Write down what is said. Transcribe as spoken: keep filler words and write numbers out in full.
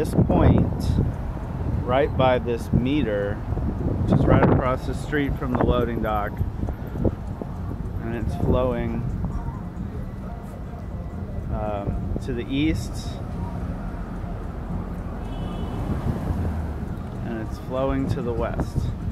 this point, right by this meter, which is right across the street from the loading dock, and it's flowing um, to the east, and it's flowing to the west.